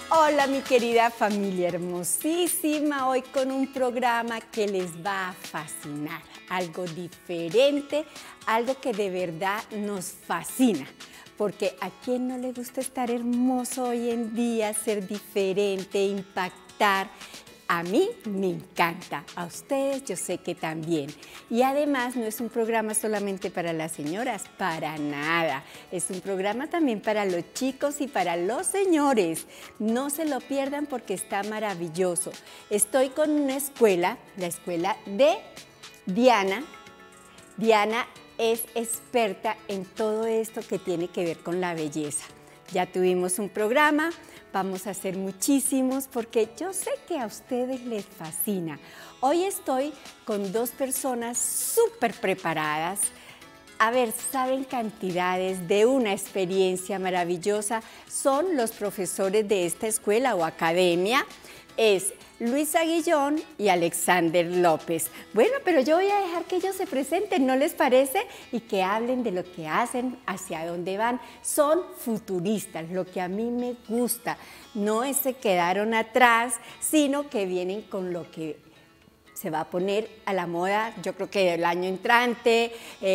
Hola mi querida familia hermosísima, hoy con un programa que les va a fascinar, algo diferente, algo que de verdad nos fascina, porque a quién no le gusta estar hermoso hoy en día, ser diferente, impactar. A mí me encanta, a ustedes yo sé que también. Y además no es un programa solamente para las señoras, para nada. Es un programa también para los chicos y para los señores. No se lo pierdan porque está maravilloso. Estoy con una escuela, la escuela de Diana. Diana es experta en todo esto que tiene que ver con la belleza. Ya tuvimos un programa, vamos a hacer muchísimos porque yo sé que a ustedes les fascina. Hoy estoy con dos personas súper preparadas. A ver, saben cantidades de una experiencia maravillosa. Son los profesores de esta escuela o academia. Es Luisa Guillón y Alexander López. Bueno, pero yo voy a dejar que ellos se presenten, ¿no les parece? Y que hablen de lo que hacen, hacia dónde van. Son futuristas, lo que a mí me gusta. No es se quedaron atrás, sino que vienen con lo que se va a poner a la moda, yo creo que el año entrante.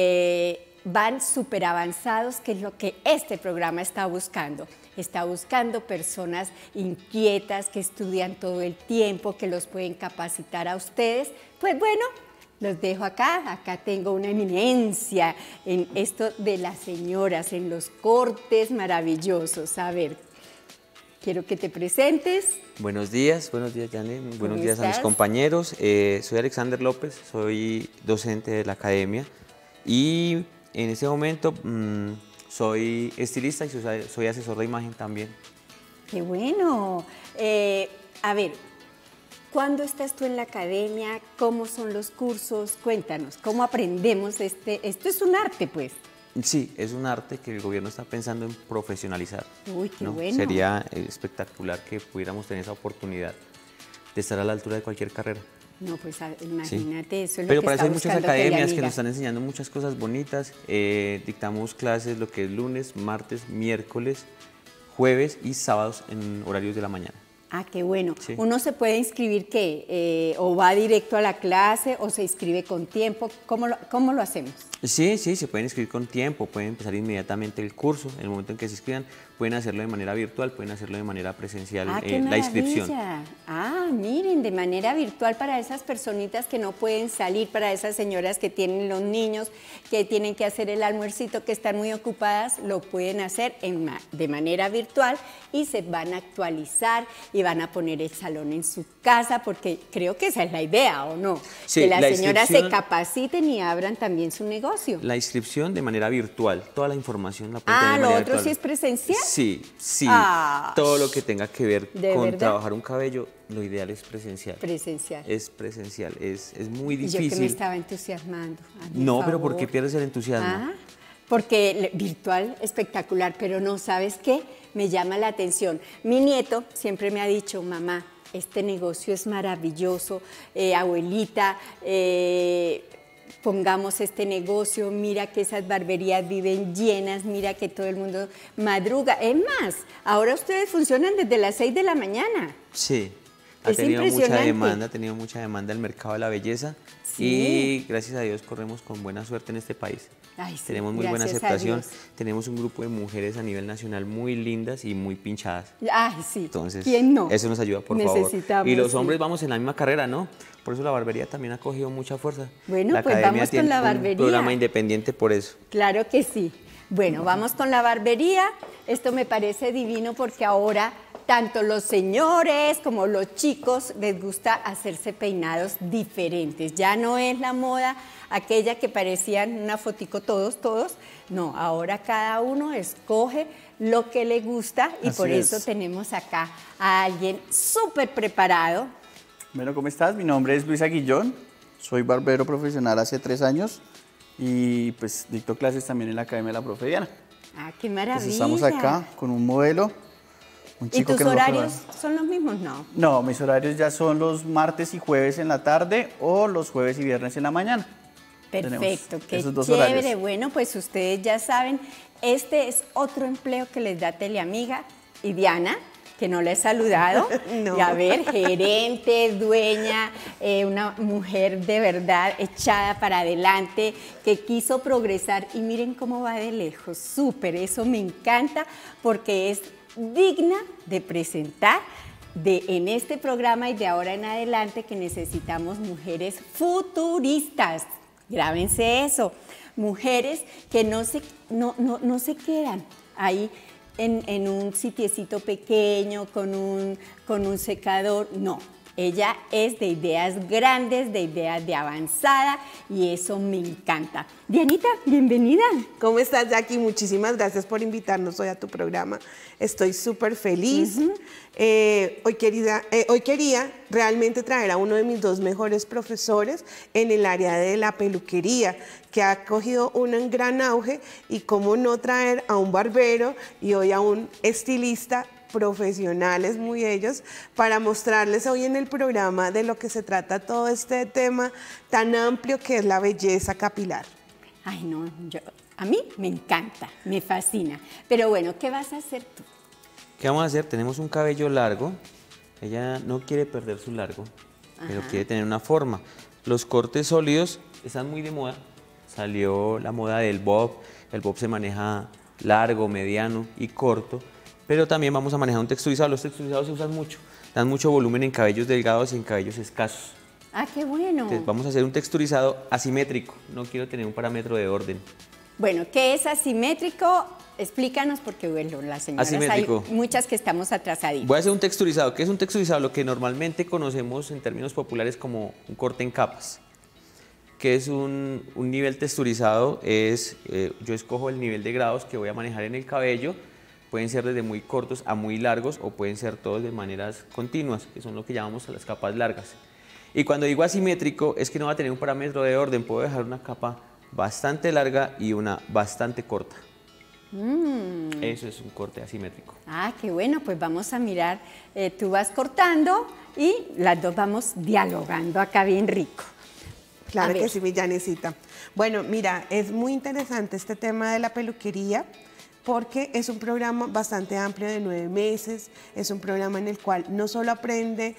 Van súper avanzados, que es lo que este programa está buscando. Está buscando personas inquietas que estudian todo el tiempo, que los pueden capacitar a ustedes. Pues bueno, los dejo acá. Acá tengo una eminencia en esto de las señoras, en los cortes maravillosos. A ver, quiero que te presentes. Buenos días, Janet. Buenos días a mis compañeros. Soy Alexander López, soy docente de la academia y en este momento soy estilista y soy asesor de imagen también. ¡Qué bueno! A ver, ¿cuándo estás tú en la academia? ¿Cómo son los cursos? Cuéntanos, ¿cómo aprendemos esto es un arte, pues? Sí, es un arte que el gobierno está pensando en profesionalizar. Uy, qué ¿no? bueno. Sería espectacular que pudiéramos tener esa oportunidad de estar a la altura de cualquier carrera. No, pues imagínate, eso es Pero lo que para está eso hay muchas buscando academias que Teleamiga. nos están enseñando muchas cosas bonitas. Dictamos clases lo que es lunes, martes, miércoles, jueves y sábados en horarios de la mañana. Ah, qué bueno. Sí. ¿Uno se puede inscribir qué? ¿O va directo a la clase o se inscribe con tiempo? ¿Cómo lo hacemos? Sí, se pueden inscribir con tiempo, pueden empezar inmediatamente el curso. En el momento en que se inscriban, pueden hacerlo de manera virtual, pueden hacerlo de manera presencial, ¡Qué la inscripción. maravilla! Miren, de manera virtual para esas personitas que no pueden salir, para esas señoras que tienen los niños, que tienen que hacer el almuercito, que están muy ocupadas, lo pueden hacer de manera virtual y se van a actualizar y van a poner el salón en su casa, porque creo que esa es la idea, ¿o no? Sí, que las señoras se capaciten y abran también su negocio. La inscripción de manera virtual, toda la información la pueden tener de ¿Lo manera otro virtual. sí es presencial? Sí. Todo lo que tenga que ver con trabajar un cabello, lo ideal es presencial. Presencial. Es presencial, es muy difícil. Y yo que me estaba entusiasmando. No, pero ¿por qué pierdes el entusiasmo? Porque virtual, espectacular, pero no, ¿sabes qué? Me llama la atención. Mi nieto siempre me ha dicho, mamá, este negocio es maravilloso, abuelita, pongamos este negocio, mira que esas barberías viven llenas, mira que todo el mundo madruga. Es más, ahora ustedes funcionan desde las 6 de la mañana. Sí, ha tenido mucha demanda el mercado de la belleza. Sí. Y gracias a Dios corremos con buena suerte en este país. Ay, sí, tenemos muy buena aceptación, tenemos un grupo de mujeres a nivel nacional muy lindas y muy pinchadas. Ay, sí. Entonces, ¿quién no? Eso nos ayuda, por favor. Y los hombres sí. Vamos en la misma carrera, ¿no? Por eso la barbería también ha cogido mucha fuerza. Bueno, la pues vamos con la barbería. Un programa independiente por eso. Claro que sí. Bueno, vamos con la barbería. Esto me parece divino porque ahora tanto los señores como los chicos les gusta hacerse peinados diferentes. Ya no es la moda aquella que parecían una fotico todos. No, ahora cada uno escoge lo que le gusta y por eso tenemos acá a alguien súper preparado. Bueno, ¿cómo estás? Mi nombre es Luisa Guillón, soy barbero profesional hace 3 años y pues dicto clases también en la Academia de la Profe Diana. ¡Qué maravilla! Pues estamos acá con un modelo. ¿Y tus horarios son los mismos? No. No, mis horarios ya son los martes y jueves en la tarde o los jueves y viernes en la mañana. Perfecto, qué chévere. Bueno, pues ustedes ya saben, este es otro empleo que les da Teleamiga y Diana. que no la he saludado. No. Y a ver, gerente, dueña, una mujer de verdad echada para adelante, que quiso progresar y miren cómo va de lejos, súper, eso me encanta porque es digna de presentar en este programa y de ahora en adelante que necesitamos mujeres futuristas. Grábense eso, mujeres que no se quedan ahí en un sitiecito pequeño con un secador, no. Ella es de ideas grandes, de ideas de avanzada y eso me encanta. Dianita, bienvenida. ¿Cómo estás, Jackie? Muchísimas gracias por invitarnos hoy a tu programa. Estoy súper feliz. Hoy quería realmente traer a uno de mis dos mejores profesores en el área de la peluquería, que ha cogido un gran auge, y cómo no traer a un barbero y hoy a un estilista profesionales, muy ellos, para mostrarles hoy en el programa de lo que se trata todo este tema tan amplio que es la belleza capilar. Ay, no, a mí me encanta, me fascina. Pero bueno, ¿qué vas a hacer tú? ¿Qué vamos a hacer? Tenemos un cabello largo. Ella no quiere perder su largo, pero quiere tener una forma. Los cortes sólidos están muy de moda. Salió la moda del bob. El bob se maneja largo, mediano y corto. Pero también vamos a manejar un texturizado. Los texturizados se usan mucho, dan mucho volumen en cabellos delgados y en cabellos escasos. Ah, qué bueno. Entonces vamos a hacer un texturizado asimétrico. No quiero tener un parámetro de orden. Bueno, ¿qué es asimétrico? Explícanos porque, bueno, las señoras Asimétrico. hay muchas que estamos atrasaditas. Voy a hacer un texturizado. ¿Qué es un texturizado? Lo que normalmente conocemos en términos populares como un corte en capas. ¿Qué es un nivel texturizado? Yo escojo el nivel de grados que voy a manejar en el cabello. Pueden ser desde muy cortos a muy largos o pueden ser todos de maneras continuas, que son lo que llamamos las capas largas. Y cuando digo asimétrico es que no va a tener un parámetro de orden, puedo dejar una capa bastante larga y una bastante corta. Eso es un corte asimétrico. Ah, qué bueno, pues vamos a mirar, tú vas cortando y las dos vamos dialogando acá bien rico. Claro que sí, mi Janecita. Bueno, mira, es muy interesante este tema de la peluquería, porque es un programa bastante amplio de 9 meses, es un programa en el cual no solo aprende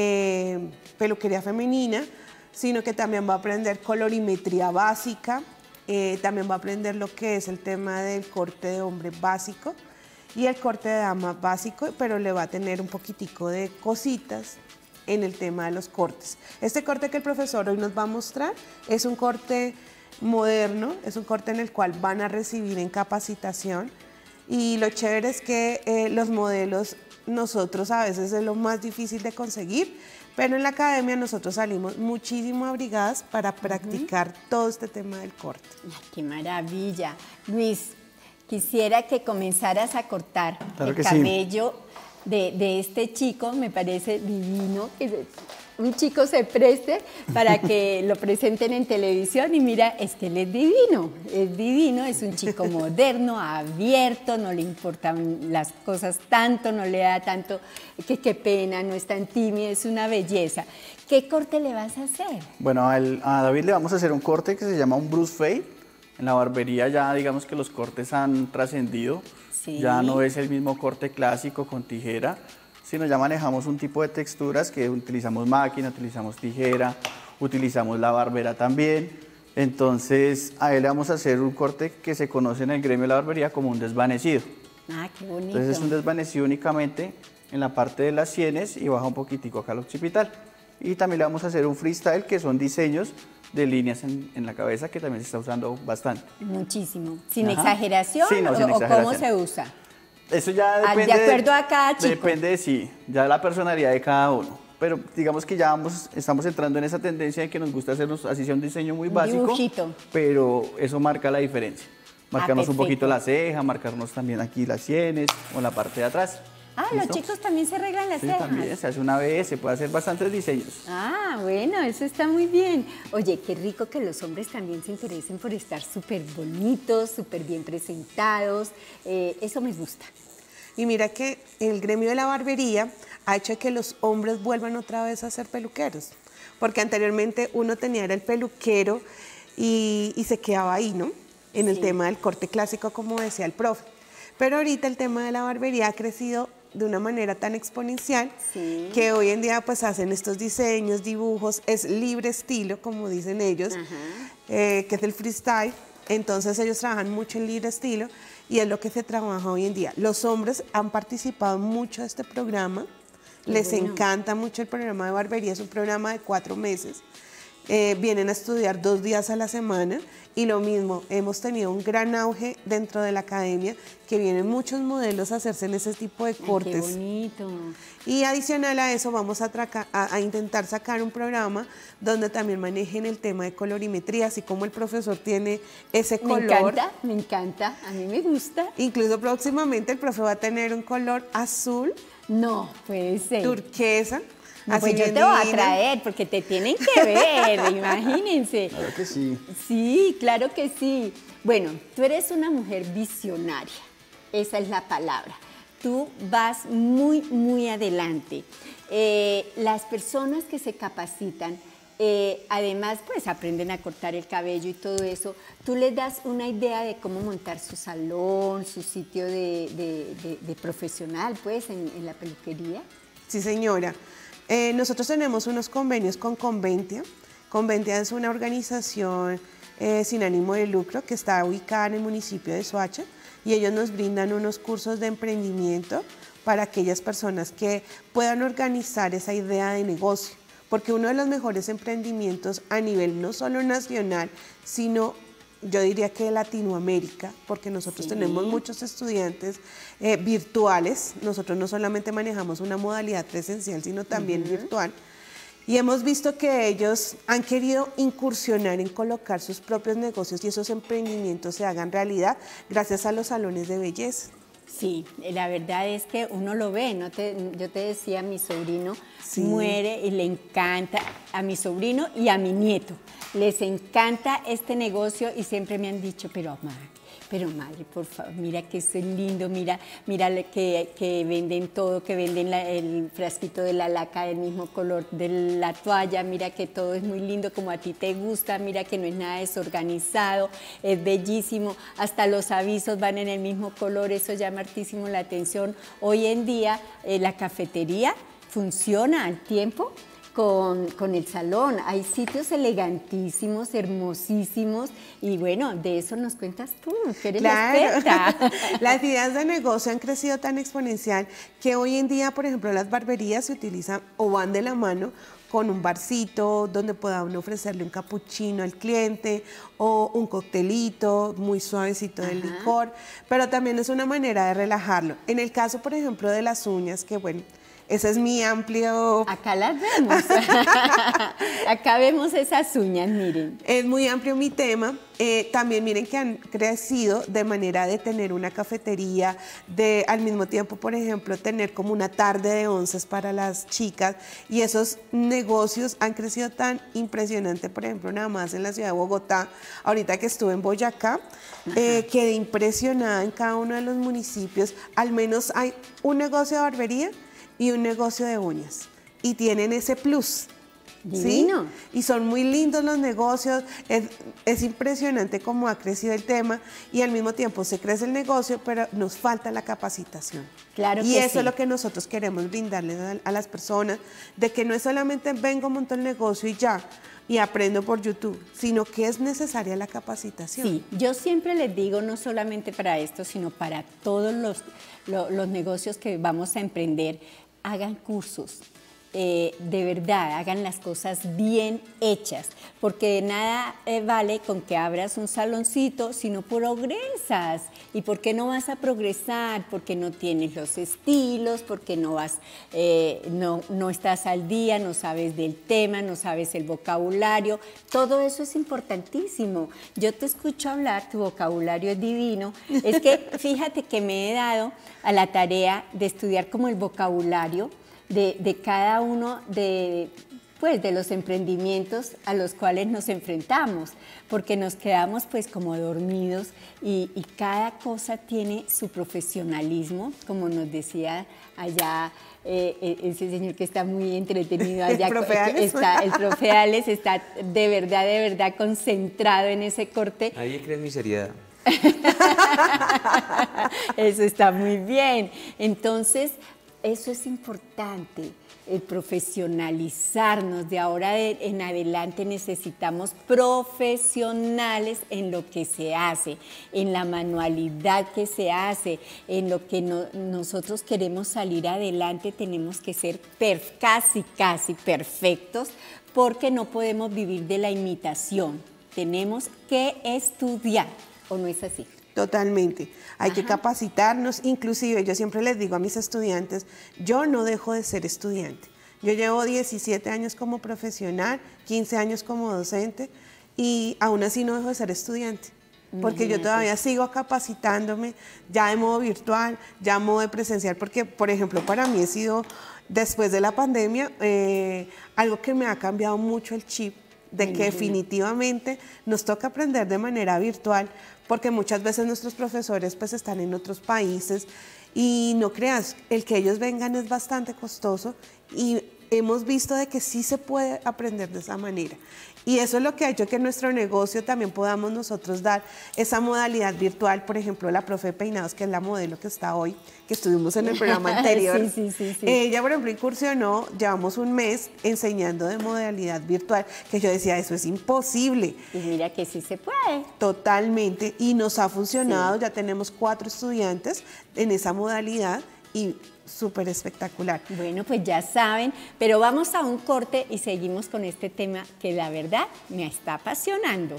peluquería femenina, sino que también va a aprender colorimetría básica, también va a aprender lo que es el tema del corte de hombre básico y el corte de dama básico, pero le va a tener un poquitico de cositas en el tema de los cortes. Este corte que el profesor hoy nos va a mostrar es un corte moderno, es un corte en el cual van a recibir en capacitación, y lo chévere es que los modelos nosotros a veces es lo más difícil de conseguir, pero en la academia nosotros salimos muchísimo abrigadas para practicar todo este tema del corte. Ay, ¡qué maravilla! Luis, quisiera que comenzaras a cortar Claro el que sí. cabello de este chico, me parece divino que un chico se preste para que lo presenten en televisión, y mira, es que él es divino, es un chico moderno, abierto, no le importan las cosas tanto, no le da tanto, que qué pena, no es tan tímido, es una belleza. ¿Qué corte le vas a hacer? Bueno, a David le vamos a hacer un corte que se llama un Bruce Fade. En la barbería ya digamos que los cortes han trascendido. Sí. Ya no es el mismo corte clásico con tijera, sino ya manejamos un tipo de texturas que utilizamos máquina, utilizamos tijera, utilizamos la barbera también. Entonces a él le vamos a hacer un corte que se conoce en el gremio de la barbería como un desvanecido. Ah, qué bonito. Entonces es un desvanecido únicamente en la parte de las sienes y baja un poquitico acá al occipital. Y también le vamos a hacer un freestyle, que son diseños de líneas en la cabeza, que también se está usando bastante. Muchísimo. ¿Sin Ajá. exageración? Sí, no, sin ¿O cómo exageración. se usa? Eso ya De depende acuerdo a cada chico. Depende, sí, ya de la personalidad de cada uno. Pero digamos que ya estamos entrando en esa tendencia de que nos gusta hacernos, así sea un diseño muy básico, dibujito. pero eso marca la diferencia. Marcarnos un perfecto. poquito la ceja, marcarnos también aquí las sienes o la parte de atrás. Ah, ¿Listo? los chicos también se arreglan las Sí, cejas. también se hace una vez, se puede hacer bastantes diseños. Ah, bueno, eso está muy bien. Oye, qué rico que los hombres también se interesen por estar súper bonitos, súper bien presentados. Eso me gusta. Y mira que el gremio de la barbería ha hecho que los hombres vuelvan otra vez a ser peluqueros, porque anteriormente uno tenía era el peluquero y se quedaba ahí, ¿no? En el tema del corte clásico, como decía el profe. Pero ahorita el tema de la barbería ha crecido de una manera tan exponencial que hoy en día pues hacen estos diseños, dibujos, es libre estilo, como dicen ellos, que es el freestyle. Entonces ellos trabajan mucho en libre estilo y es lo que se trabaja hoy en día. Los hombres han participado mucho de este programa, les encanta mucho el programa de barbería, es un programa de 4 meses. Vienen a estudiar 2 días a la semana y lo mismo, hemos tenido un gran auge dentro de la academia, que vienen muchos modelos a hacerse en ese tipo de cortes. Ay, qué bonito. Y adicional a eso vamos a intentar sacar un programa donde también manejen el tema de colorimetría, así como el profesor tiene ese color. Me encanta, a mí me gusta. Incluso próximamente el profe va a tener un color azul. No, puede ser. Turquesa. No, pues yo te voy a traer, porque te tienen que ver, imagínense. Claro que sí. Sí, claro que sí. Bueno, tú eres una mujer visionaria, esa es la palabra. Tú vas muy, muy adelante. Las personas que se capacitan, además, pues aprenden a cortar el cabello y todo eso. Tú les das una idea de cómo montar su salón, su sitio de profesional, pues, en la peluquería. Sí, señora. Nosotros tenemos unos convenios con Conventia. Conventia es una organización sin ánimo de lucro que está ubicada en el municipio de Soacha y ellos nos brindan unos cursos de emprendimiento para aquellas personas que puedan organizar esa idea de negocio, porque uno de los mejores emprendimientos a nivel no solo nacional, sino yo diría que de Latinoamérica, porque nosotros tenemos muchos estudiantes virtuales. Nosotros no solamente manejamos una modalidad presencial, sino también virtual. Y hemos visto que ellos han querido incursionar en colocar sus propios negocios y esos emprendimientos se hagan realidad gracias a los salones de belleza. Sí, la verdad es que uno lo ve, ¿no? Yo te decía, mi sobrino muere y le encanta, a mi sobrino y a mi nieto, les encanta este negocio y siempre me han dicho, pero madre, por favor, mira que esto es lindo, mira que venden todo, que venden el frasquito de la laca del mismo color de la toalla, mira que todo es muy lindo como a ti te gusta, mira que no es nada desorganizado, es bellísimo, hasta los avisos van en el mismo color, eso llama hartísimo la atención. Hoy en día la cafetería funciona al tiempo con el salón. Hay sitios elegantísimos, hermosísimos y bueno, de eso nos cuentas tú, que eres la experta. Las ideas de negocio han crecido tan exponencial que hoy en día, por ejemplo, las barberías se utilizan o van de la mano con un barcito donde pueda uno ofrecerle un capuchino al cliente o un coctelito muy suavecito de licor, pero también es una manera de relajarlo. En el caso, por ejemplo, de las uñas, que bueno, ese es mi amplio... Acá las vemos. Acá vemos esas uñas, miren. Es muy amplio mi tema. También miren que han crecido de manera de tener una cafetería, de al mismo tiempo, por ejemplo, tener como una tarde de onces para las chicas. Y esos negocios han crecido tan impresionante, por ejemplo, nada más en la ciudad de Bogotá. Ahorita que estuve en Boyacá, quedé impresionada en cada uno de los municipios. Al menos hay un negocio de barbería y un negocio de uñas, y tienen ese plus. Divino. ¿Sí? Y son muy lindos los negocios, es impresionante cómo ha crecido el tema y al mismo tiempo se crece el negocio, pero nos falta la capacitación. Claro que y eso sí. es lo que nosotros queremos brindarles a las personas, de que no es solamente vengo, monto el negocio y ya, y aprendo por YouTube, sino que es necesaria la capacitación. Sí, yo siempre les digo, no solamente para esto, sino para todos los negocios que vamos a emprender, hagan cursos. De verdad, hagan las cosas bien hechas, porque de nada vale con que abras un saloncito si no progresas. ¿Y por qué no vas a progresar? Porque no tienes los estilos, porque no estás al día, no sabes del tema, no sabes el vocabulario. Todo eso es importantísimo. Yo te escucho hablar, tu vocabulario es divino. Es que fíjate que me he dado a la tarea de estudiar como el vocabulario de cada uno de los emprendimientos a los cuales nos enfrentamos, porque nos quedamos pues como dormidos y cada cosa tiene su profesionalismo, como nos decía allá ese señor que está muy entretenido allá, el profe Alex está de verdad concentrado en ese corte. Ahí crees mi seriedad. Eso está muy bien. Entonces, Eso es importante, el profesionalizarnos. De ahora en adelante necesitamos profesionales en lo que se hace, en la manualidad que se hace, en lo que nosotros queremos salir adelante. Tenemos que ser casi perfectos, porque no podemos vivir de la imitación. Tenemos que estudiar, ¿o no es así? Totalmente. Hay que capacitarnos. Inclusive yo siempre les digo a mis estudiantes, yo no dejo de ser estudiante. Yo llevo 17 años como profesional, 15 años como docente y aún así no dejo de ser estudiante. Porque yo todavía sigo capacitándome, ya de modo virtual, ya de modo de presencial, porque, por ejemplo, para mí ha sido, después de la pandemia, algo que me ha cambiado mucho el chip, de que definitivamente nos toca aprender de manera virtual, porque muchas veces nuestros profesores pues están en otros países y no creas, el que ellos vengan es bastante costoso y hemos visto de que sí se puede aprender de esa manera. Y eso es lo que ha hecho que en nuestro negocio también podamos nosotros dar esa modalidad virtual. Por ejemplo, la profe Peinados, que es la modelo que está hoy, que estuvimos en el programa anterior. Sí. Ella, por ejemplo, incursionó, llevamos un mes enseñando de modalidad virtual, que yo decía, eso es imposible. Y mira que sí se puede. Totalmente, y nos ha funcionado, ya tenemos 4 estudiantes en esa modalidad y súper espectacular. Bueno, pues ya saben, pero vamos a un corte y seguimos con este tema que la verdad me está apasionando.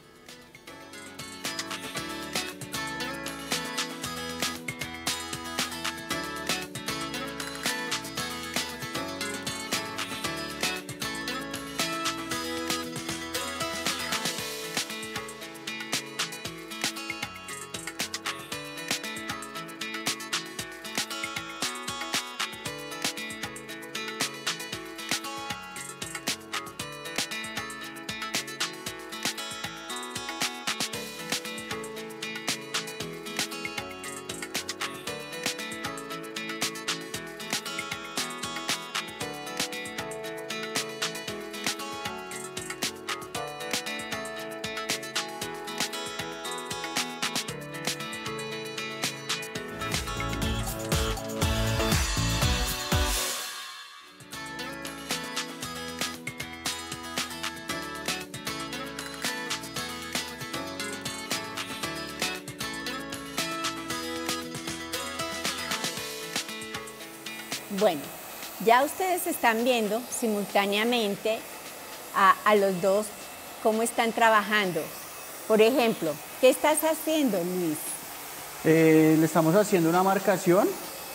Bueno, ya ustedes están viendo simultáneamente a los dos cómo están trabajando. Por ejemplo, ¿qué estás haciendo, Luis? Le estamos haciendo una marcación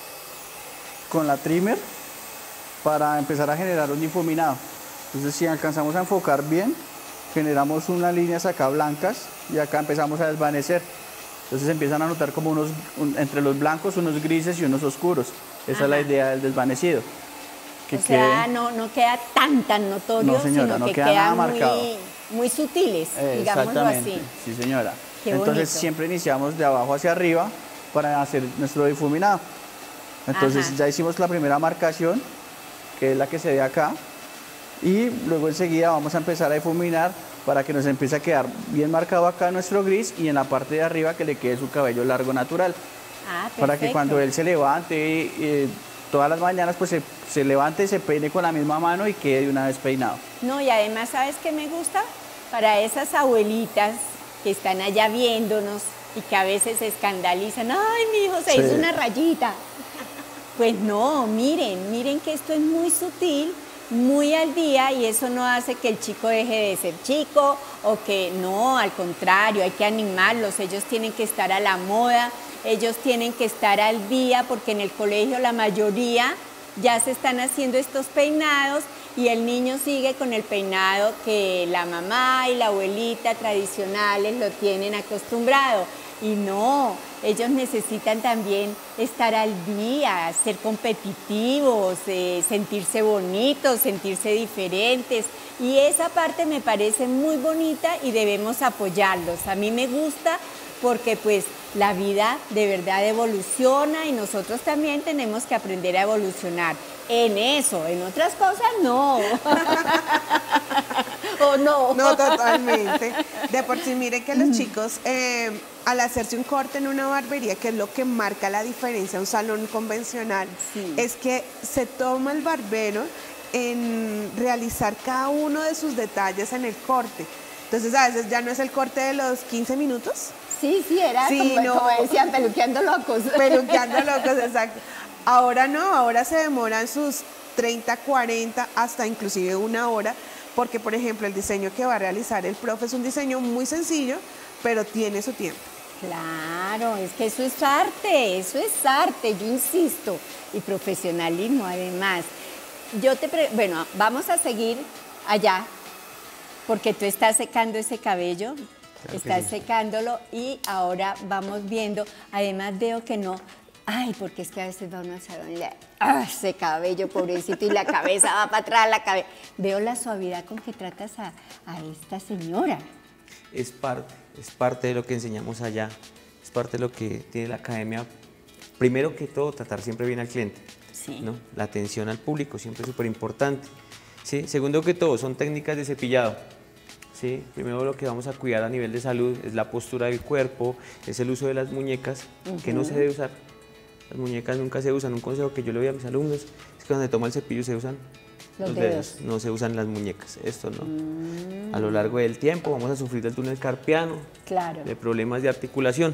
con la trimmer para empezar a generar un difuminado. Entonces, si alcanzamos a enfocar bien, generamos unas líneas acá blancas y acá empezamos a desvanecer. Entonces empiezan a notar como entre los blancos unos grises y unos oscuros. Esa es la idea del desvanecido. Que o sea, no queda tan notorio, no, señora, sino no que queda nada marcado. Muy sutiles, digámoslo así. Sí, señora. Qué Entonces bonito. siempre iniciamos de abajo hacia arriba para hacer nuestro difuminado. Entonces ya hicimos la primera marcación, que es la que se ve acá, y luego enseguida vamos a empezar a difuminar para que nos empiece a quedar bien marcado acá nuestro gris y en la parte de arriba que le quede su cabello largo natural. Para que cuando él se levante todas las mañanas pues se levante, se peine con la misma mano y quede de una vez peinado. No, y además, ¿sabes qué me gusta? Para esas abuelitas que están allá viéndonos y que a veces se escandalizan, ¡ay, mi hijo se hizo una rayita! Pues no, miren que esto es muy sutil, muy al día, y eso no hace que el chico deje de ser chico o que no, al contrario, hay que animarlos, ellos tienen que estar a la moda, ellos tienen que estar al día, porque en el colegio la mayoría ya se están haciendo estos peinados y el niño sigue con el peinado que la mamá y la abuelita tradicionales lo tienen acostumbrado. Y no, ellos necesitan también estar al día, ser competitivos, sentirse bonitos, sentirse diferentes. Y esa parte me parece muy bonita y debemos apoyarlos. A mí me gusta porque pues la vida de verdad evoluciona y nosotros también tenemos que aprender a evolucionar. En eso, en otras cosas no. ¿O no? No, totalmente. De por sí, mire que los chicos al hacerse un corte en una barbería, que es lo que marca la diferencia a un salón convencional, es que se toma el barbero en realizar cada uno de sus detalles en el corte. Entonces a veces ya no es el corte de los 15 minutos. Sí, era como decían, peluqueando locos. Peluqueando locos, exacto. Ahora no, ahora se demoran sus 30, 40, hasta inclusive 1 hora, porque por ejemplo el diseño que va a realizar el profe es un diseño muy sencillo, pero tiene su tiempo. Claro, es que eso es arte, yo insisto, y profesionalismo además. Bueno, vamos a seguir allá, porque tú estás secando ese cabello, claro, estás secándolo y ahora vamos viendo, además veo que no, porque es que a veces va uno al salón y ese cabello pobrecito y la cabeza va para atrás, veo la suavidad con que tratas a esta señora. Es parte de lo que enseñamos allá, es parte de lo que tiene la academia. Primero que todo, tratar siempre bien al cliente, ¿no? La atención al público siempre es súper importante. ¿Sí? Segundo que todo, son técnicas de cepillado. ¿Sí? Primero lo que vamos a cuidar a nivel de salud es la postura del cuerpo, es el uso de las muñecas, que no se debe usar. Las muñecas nunca se usan. Un consejo que yo le doy a mis alumnos es que cuando se toma el cepillo se usan los dedos, no se usan las muñecas. Esto no. A lo largo del tiempo vamos a sufrir del túnel carpiano, de problemas de articulación.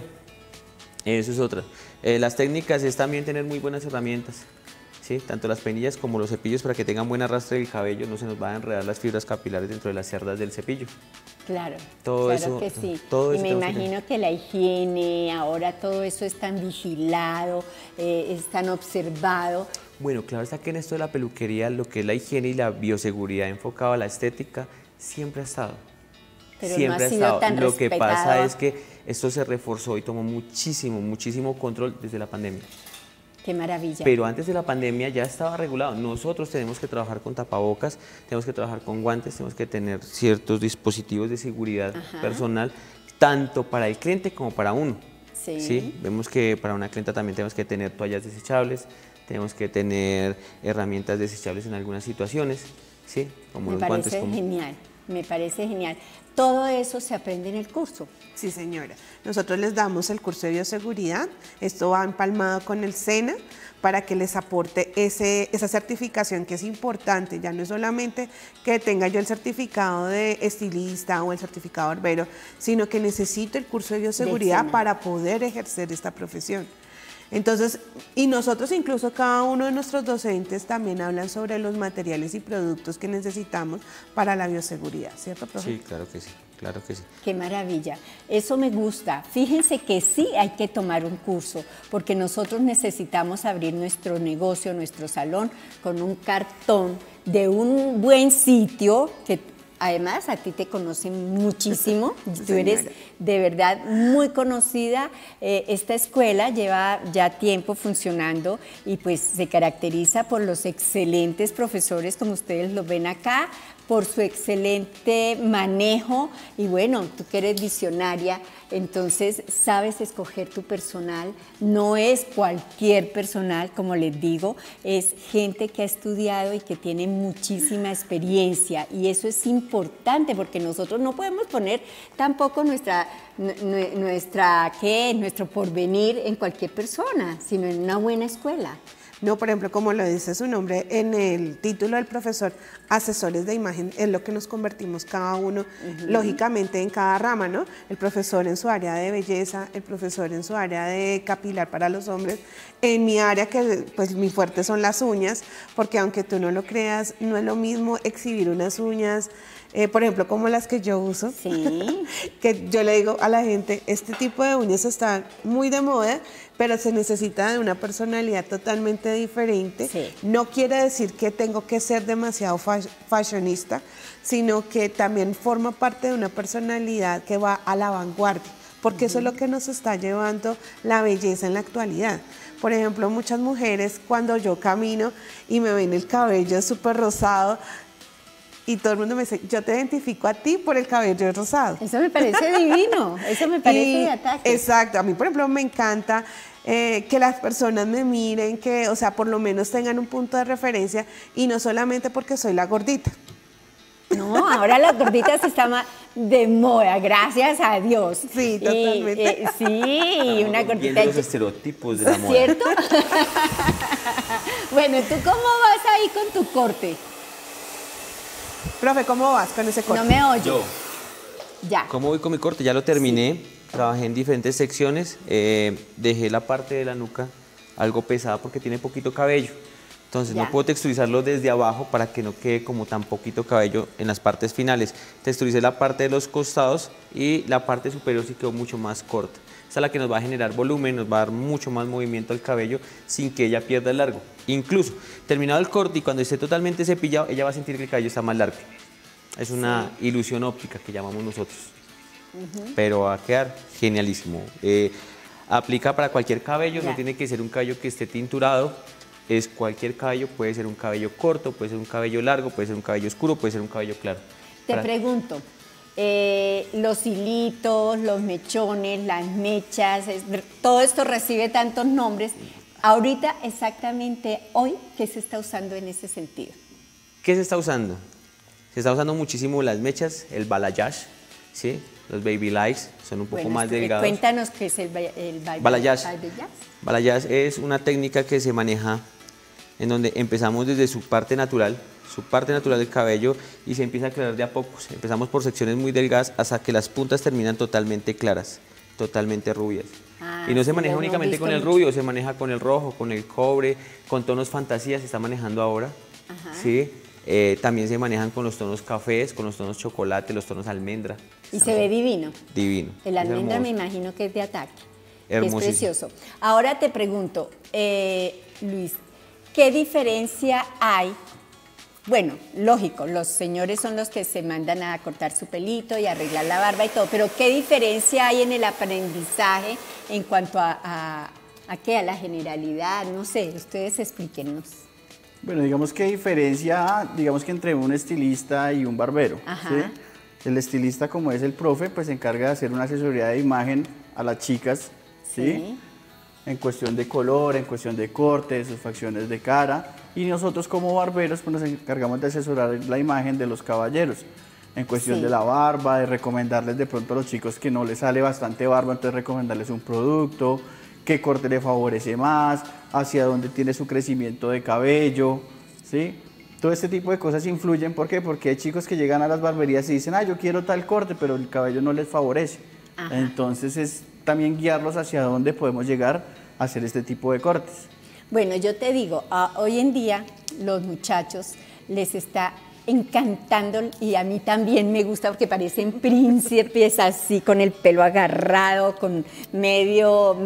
Eso es otra. Las técnicas es también tener muy buenas herramientas. ¿Sí? Tanto las peinillas como los cepillos para que tengan buen arrastre del cabello, no se nos van a enredar las fibras capilares dentro de las cerdas del cepillo. Claro, todo claro eso, que sí. Todo y eso me imagino que la higiene, ahora todo eso es tan vigilado, es tan observado. Bueno, claro está que en esto de la peluquería lo que es la higiene y la bioseguridad enfocado a la estética siempre ha estado. Pero siempre no ha ha sido estado. tan Lo que respetado. pasa es que esto se reforzó y tomó muchísimo control desde la pandemia. Qué maravilla. Pero antes de la pandemia ya estaba regulado. Nosotros tenemos que trabajar con tapabocas, tenemos que trabajar con guantes, tenemos que tener ciertos dispositivos de seguridad personal, tanto para el cliente como para uno. ¿Sí? Vemos que para una clienta también tenemos que tener toallas desechables, tenemos que tener herramientas desechables en algunas situaciones, ¿sí? Como los guantes. Me parece genial. Todo eso se aprende en el curso. Sí, señora. Nosotros les damos el curso de bioseguridad. Esto va empalmado con el SENA para que les aporte esa certificación que es importante. Ya no es solamente que tenga yo el certificado de estilista o el certificado barbero, sino que necesito el curso de bioseguridad para poder ejercer esta profesión. Entonces, y nosotros incluso cada uno de nuestros docentes también hablan sobre los materiales y productos que necesitamos para la bioseguridad, ¿cierto, profe? Sí, claro que sí, claro que sí. Qué maravilla, eso me gusta. Fíjense que sí hay que tomar un curso, porque nosotros necesitamos abrir nuestro negocio, nuestro salón, con un cartón de un buen sitio que además, a ti te conocen muchísimo, tú eres de verdad muy conocida. Esta escuela lleva ya tiempo funcionando y pues se caracteriza por los excelentes profesores, como ustedes lo ven acá, por su excelente manejo y bueno, tú que eres visionaria, entonces sabes escoger tu personal, no es cualquier personal, como les digo, es gente que ha estudiado y que tiene muchísima experiencia y eso es importante porque nosotros no podemos poner tampoco nuestro porvenir en cualquier persona, sino en una buena escuela. No, por ejemplo, como lo dice su nombre en el título del profesor, asesores de imagen es lo que nos convertimos cada uno, lógicamente en cada rama, ¿no? El profesor en su área de belleza, el profesor en su área de capilar para los hombres, en mi área que pues mi fuerte son las uñas, porque aunque tú no lo creas, no es lo mismo exhibir unas uñas, por ejemplo, como las que yo uso, que yo le digo a la gente, este tipo de uñas están muy de moda, pero se necesita de una personalidad totalmente diferente. No quiere decir que tengo que ser demasiado fashionista, sino que también forma parte de una personalidad que va a la vanguardia, porque eso es lo que nos está llevando la belleza en la actualidad. Por ejemplo, muchas mujeres cuando yo camino y me ven el cabello súper rosado, y todo el mundo me dice, yo te identifico a ti por el cabello rosado. Eso me parece divino, eso me parece de ataque. Exacto, a mí por ejemplo me encanta que las personas me miren, que o sea, por lo menos tengan un punto de referencia y no solamente porque soy la gordita. No, ahora las gorditas están de moda, gracias a Dios. Sí, totalmente. Sí, una cortita. Viendo los estereotipos de la moda. ¿Cierto? Bueno, ¿tú cómo vas ahí con tu corte? Profe, ¿cómo vas con ese corte? No me oyes. Yo. Ya. ¿Cómo voy con mi corte? Ya lo terminé. Trabajé en diferentes secciones. Dejé la parte de la nuca algo pesada porque tiene poquito cabello. Entonces Ya. no puedo texturizarlo desde abajo para que no quede como tan poquito cabello en las partes finales. Texturicé la parte de los costados y la parte superior sí quedó mucho más corta. Esa es la que nos va a generar volumen, nos va a dar mucho más movimiento al cabello sin que ella pierda el largo. Incluso terminado el corte y cuando esté totalmente cepillado, ella va a sentir que el cabello está más largo. Es una ilusión óptica que llamamos nosotros. Pero va a quedar genialísimo. Aplica para cualquier cabello, Ya. no tiene que ser un cabello que esté tinturado. Es cualquier cabello, puede ser un cabello corto, puede ser un cabello largo, puede ser un cabello oscuro, puede ser un cabello claro. Te Para- pregunto, los hilitos, los mechones, las mechas, todo esto recibe tantos nombres. Ahorita, exactamente hoy, ¿qué se está usando en ese sentido? ¿Qué se está usando? Se está usando muchísimo las mechas, el balayage, ¿sí? Los baby lights son un poco Bueno, más delgados. Cuéntanos qué es el Balayage. balayage. Balayage es una técnica que se maneja en donde empezamos desde su parte natural del cabello y se empieza a aclarar de a pocos. Empezamos por secciones muy delgadas hasta que las puntas terminan totalmente claras, totalmente rubias. Ah, Y no se sí, maneja lo hemos únicamente con visto el mucho. rubio, se maneja con el rojo, con el cobre, con tonos fantasía, se está manejando ahora. ¿Sí? También se manejan con los tonos cafés, con los tonos chocolate, los tonos almendra. Y se ve divino. Divino. El es almendra me hermoso. imagino que es de ataque. Hermosísimo. Es precioso. Ahora te pregunto, Luis, ¿qué diferencia hay? Bueno, lógico, los señores son los que se mandan a cortar su pelito y arreglar la barba y todo, pero ¿qué diferencia hay en el aprendizaje en cuanto a qué? A la generalidad, no sé, ustedes explíquenos. Bueno, digamos que diferencia, digamos que entre un estilista y un barbero. Ajá. ¿sí? El estilista, como es el profe, pues se encarga de hacer una asesoría de imagen a las chicas, ¿sí? En cuestión de color, en cuestión de corte, de sus facciones de cara. Y nosotros como barberos pues nos encargamos de asesorar la imagen de los caballeros. En cuestión Sí. de la barba, de recomendarles de pronto a los chicos que no les sale bastante barba, entonces recomendarles un producto, qué corte le favorece más, hacia dónde tiene su crecimiento de cabello, ¿sí? Todo este tipo de cosas influyen, ¿por qué? Porque hay chicos que llegan a las barberías y dicen, ah, yo quiero tal corte, pero el cabello no les favorece. Ajá. Entonces es también guiarlos hacia dónde podemos llegar a hacer este tipo de cortes. Bueno, yo te digo, hoy en día los muchachos les está encantando y a mí también me gusta porque parecen príncipes así con el pelo agarrado, con medio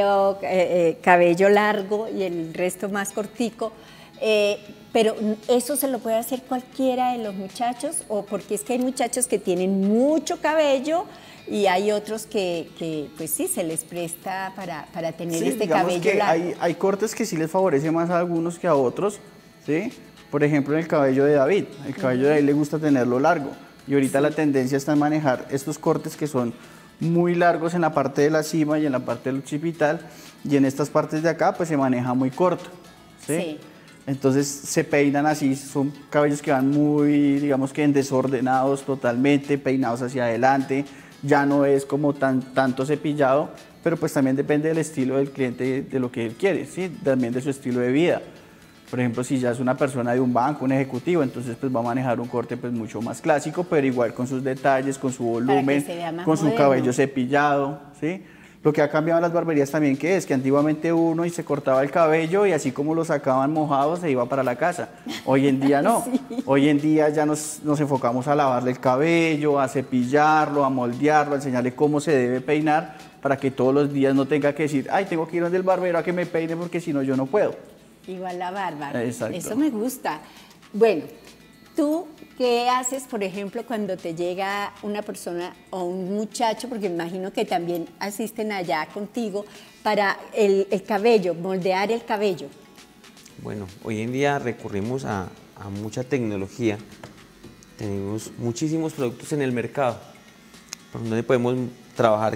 cabello largo y el resto más cortico. Pero eso se lo puede hacer cualquiera de los muchachos o porque es que hay muchachos que tienen mucho cabello y hay otros que pues sí, se les presta para tener Sí, este digamos cabello que largo. hay cortes que sí les favorece más a algunos que a otros, ¿sí? Por ejemplo, en el cabello de David. El cabello de David le gusta tenerlo largo. Y ahorita la tendencia está en manejar estos cortes que son muy largos en la parte de la cima y en la parte del occipital. Y en estas partes de acá, pues se maneja muy corto, ¿sí? Sí. Entonces se peinan así, son cabellos que van muy, digamos que en desordenados totalmente, peinados hacia adelante. Ya no es como tanto cepillado, pero pues también depende del estilo del cliente, de lo que él quiere, ¿sí? También de su estilo de vida. Por ejemplo, si ya es una persona de un banco, un ejecutivo, entonces pues va a manejar un corte pues mucho más clásico, pero igual con sus detalles, con su volumen, se vea más con su moderno. cabello cepillado, ¿sí? Lo que ha cambiado en las barberías también que es que antiguamente uno y se cortaba el cabello y así como lo sacaban mojado se iba para la casa. Hoy en día no. Hoy en día ya nos enfocamos a lavarle el cabello, a cepillarlo, a moldearlo, a enseñarle cómo se debe peinar para que todos los días no tenga que decir, ay, tengo que ir donde el barbero a que me peine porque si no yo no puedo. Igual la barba. Exacto. Eso me gusta. Bueno, ¿tú qué haces, por ejemplo, cuando te llega una persona o un muchacho, porque me imagino que también asisten allá contigo, para el cabello, moldear el cabello? Bueno, hoy en día recurrimos a mucha tecnología. Tenemos muchísimos productos en el mercado por donde podemos trabajar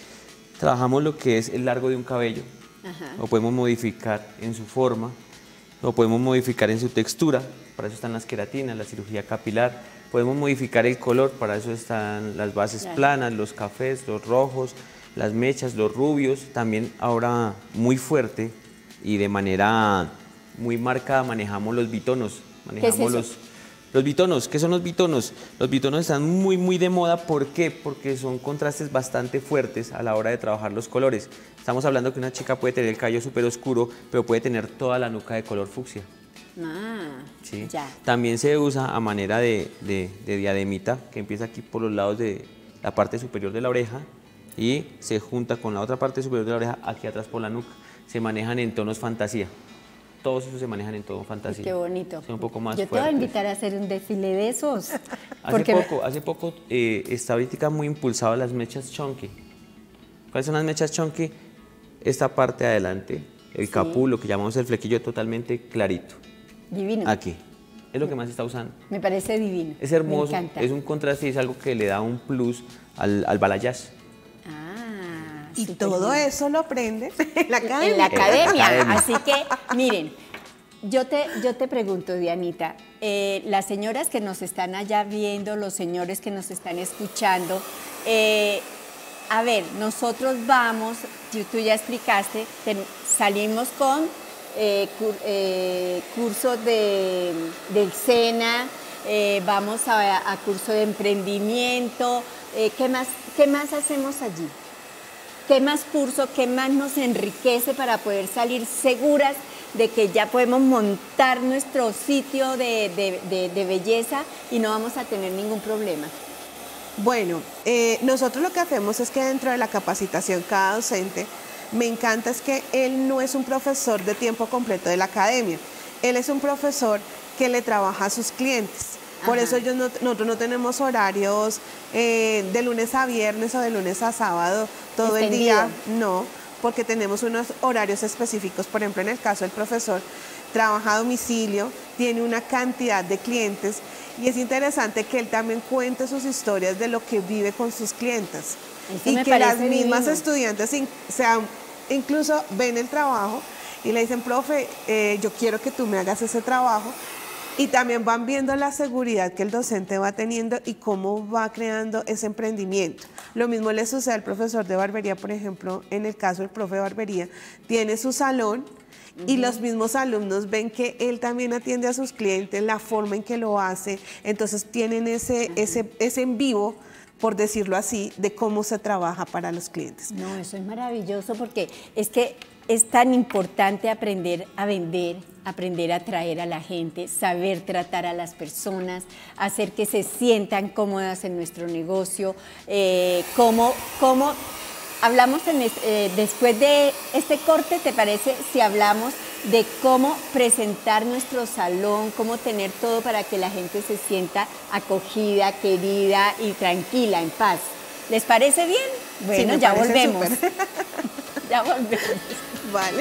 trabajamos lo que es el largo de un cabello. Ajá. Lo podemos modificar en su forma lo podemos modificar en su textura, para eso están las queratinas, la cirugía capilar, podemos modificar el color, para eso están las bases planas, los cafés, los rojos, las mechas, los rubios, también ahora muy fuerte y de manera muy marcada manejamos los bitonos, manejamos los bitonos. ¿Qué son los bitonos? Los bitonos están muy de moda, ¿por qué? Porque son contrastes bastante fuertes a la hora de trabajar los colores. Estamos hablando que una chica puede tener el cabello súper oscuro, pero puede tener toda la nuca de color fucsia. ¿Sí? Ya. También se usa a manera de diademita, que empieza aquí por los lados de la parte superior de la oreja y se junta con la otra parte superior de la oreja aquí atrás por la nuca. Se manejan en tonos fantasía. Todos esos se manejan en tono fantasía. Qué bonito. Son un poco más Yo fuertes. te voy a invitar a hacer un desfile de esos. Hace poco está ahorita muy impulsado las mechas chunky. ¿Cuáles son las mechas chunky? Esta parte de adelante, el capú, lo que llamamos el flequillo totalmente clarito. Divino. Aquí. Es lo que más se está usando. Me parece divino. Es hermoso, Me encanta. es un contraste y es algo que le da un plus al balayage. Y todo eso lo aprendes en la academia. En la academia. Así que, miren, yo te pregunto, Dianita, las señoras que nos están allá viendo, los señores que nos están escuchando, a ver, nosotros vamos, tú ya explicaste, salimos con cursos del SENA, vamos a curso de emprendimiento, ¿qué más hacemos allí? ¿Qué más curso, qué más nos enriquece para poder salir seguras de que ya podemos montar nuestro sitio de belleza y no vamos a tener ningún problema? Bueno, nosotros lo que hacemos es que dentro de la capacitación cada docente, me encanta es que él no es un profesor de tiempo completo de la academia, él es un profesor que le trabaja a sus clientes. Por eso nosotros no tenemos horarios de lunes a viernes o de lunes a sábado todo el día, no, porque tenemos unos horarios específicos. Por ejemplo, en el caso del profesor, trabaja a domicilio, tiene una cantidad de clientes y es interesante que él también cuente sus historias de lo que vive con sus clientes. Eso y me que las parece mismas divino. estudiantes incluso ven el trabajo y le dicen, profe, yo quiero que tú me hagas ese trabajo. Y también van viendo la seguridad que el docente va teniendo y cómo va creando ese emprendimiento. Lo mismo le sucede al profesor de barbería, por ejemplo, en el caso del profe de barbería, tiene su salón y los mismos alumnos ven que él también atiende a sus clientes, la forma en que lo hace, entonces tienen ese en vivo, por decirlo así, de cómo se trabaja para los clientes. No, eso es maravilloso porque es que es tan importante aprender a vender, aprender a atraer a la gente, saber tratar a las personas, hacer que se sientan cómodas en nuestro negocio, cómo hablamos después de este corte, ¿te parece si hablamos de cómo presentar nuestro salón, cómo tener todo para que la gente se sienta acogida, querida y tranquila, en paz? ¿Les parece bien? Bueno, Sí, ya volvemos. Ya volvemos. Vale.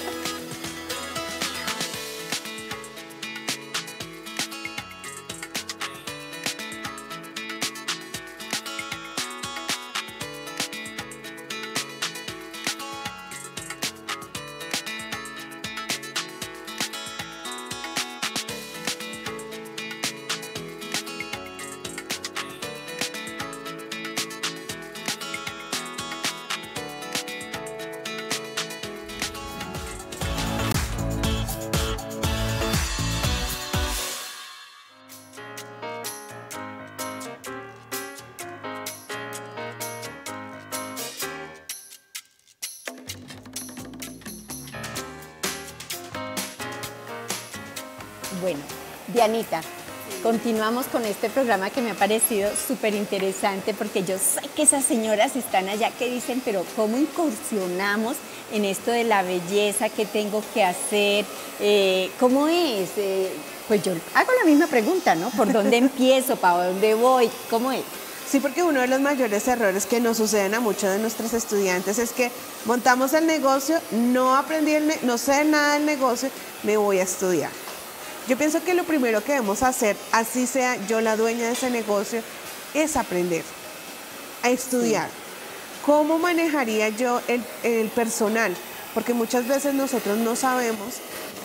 Bueno, Dianita, continuamos con este programa que me ha parecido súper interesante porque yo sé que esas señoras están allá que dicen, pero ¿cómo incursionamos en esto de la belleza? ¿Qué tengo que hacer? ¿Cómo es? Pues yo hago la misma pregunta, ¿no? ¿Por dónde empiezo? ¿Para dónde voy? ¿Cómo es? Sí, porque uno de los mayores errores que nos suceden a muchos de nuestros estudiantes es que montamos el negocio, no aprendí, no sé nada del negocio, me voy a estudiar. Yo pienso que lo primero que debemos hacer, así sea yo la dueña de ese negocio, es aprender a estudiar. Sí. ¿Cómo manejaría yo el personal? Porque muchas veces nosotros no sabemos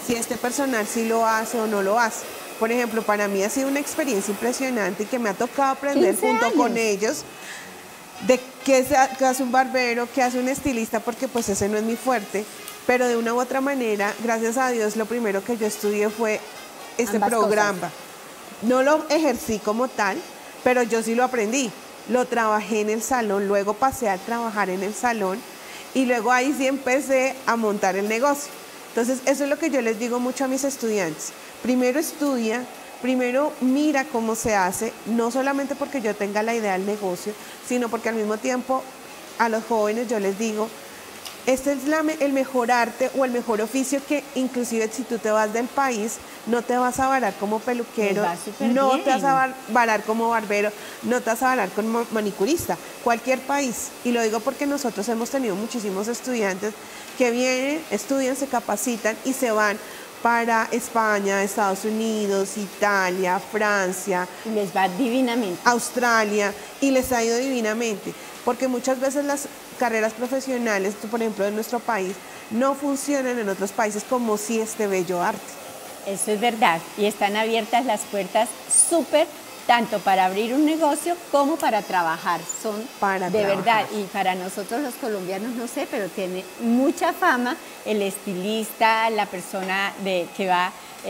si este personal sí lo hace o no lo hace. Por ejemplo, para mí ha sido una experiencia impresionante y que me ha tocado aprender junto con ellos de qué hace un barbero, qué hace un estilista, porque pues ese no es mi fuerte, pero de una u otra manera, gracias a Dios, lo primero que yo estudié fue este programa. No lo ejercí como tal, pero yo sí lo aprendí. Lo trabajé en el salón, luego pasé a trabajar en el salón y luego ahí sí empecé a montar el negocio. Entonces, eso es lo que yo les digo mucho a mis estudiantes. Primero estudia, primero mira cómo se hace, no solamente porque yo tenga la idea del negocio, sino porque al mismo tiempo a los jóvenes yo les digo, este es el mejor arte o el mejor oficio que inclusive si tú te vas del país, no te vas a varar como peluquero, no te vas a varar como barbero, no te vas a varar como manicurista, cualquier país. Y lo digo porque nosotros hemos tenido muchísimos estudiantes que vienen, estudian, se capacitan y se van para España, Estados Unidos, Italia, Francia. Y les va divinamente. Australia, y les ha ido divinamente. Porque muchas veces las carreras profesionales, por ejemplo, de nuestro país, no funcionan en otros países como si este bello arte. Eso es verdad. Y están abiertas las puertas súper, tanto para abrir un negocio como para trabajar. Son de verdad. Y para nosotros los colombianos, no sé, pero tiene mucha fama el estilista, la persona que va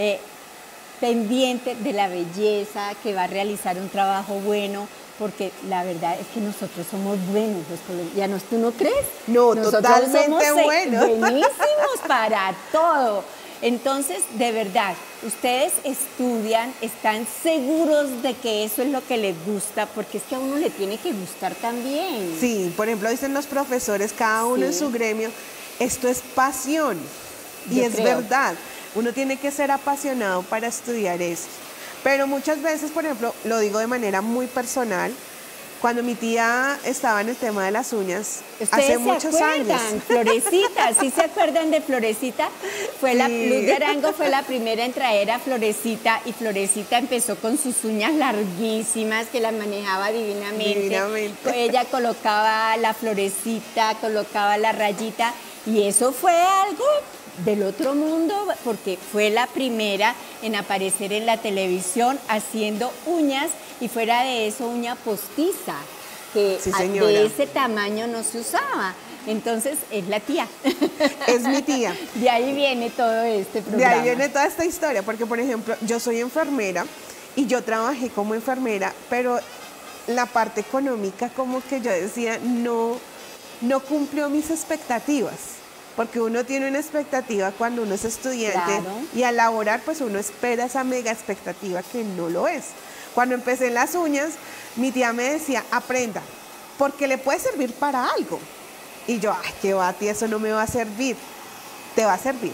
pendiente de la belleza, que va a realizar un trabajo bueno, porque la verdad es que nosotros somos buenos los colombianos. ¿Tú no crees? No, nosotros totalmente somos buenos. Buenísimos para todo. Entonces, de verdad, ustedes estudian, están seguros de que eso es lo que les gusta, porque es que a uno le tiene que gustar también. Sí, por ejemplo, dicen los profesores, cada uno en su gremio, esto es pasión. Y es verdad, uno tiene que ser apasionado para estudiar esto. Pero muchas veces, por ejemplo, lo digo de manera muy personal, cuando mi tía estaba en el tema de las uñas, hace muchos años. Florecita, ¿sí se acuerdan de Florecita? Luz de Arango fue la primera en traer a Florecita, y Florecita empezó con sus uñas larguísimas, que las manejaba divinamente. Ella colocaba la florecita, colocaba la rayita, y eso fue algo del otro mundo, porque fue la primera en aparecer en la televisión haciendo uñas, y fuera de eso uña postiza, que de ese tamaño no se usaba. Entonces es la tía. Es mi tía. De ahí viene todo este programa. De ahí viene toda esta historia, porque por ejemplo yo soy enfermera y yo trabajé como enfermera, pero la parte económica como que yo decía no cumplió mis expectativas. Porque uno tiene una expectativa cuando uno es estudiante, y al laborar pues uno espera esa mega expectativa que no lo es. Cuando empecé en las uñas, mi tía me decía, aprenda, porque le puede servir para algo. Y yo, ay, qué va, tía, eso no me va a servir. Te va a servir.